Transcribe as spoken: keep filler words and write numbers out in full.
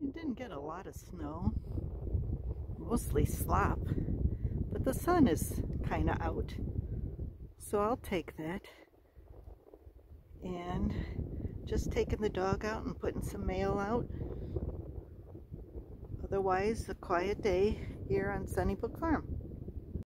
It didn't get a lot of snow, mostly slop, but the sun is kind of out, so I'll take that. And just taking the dog out and putting some mail out. Otherwise, a quiet day here on Sunnybook Farm.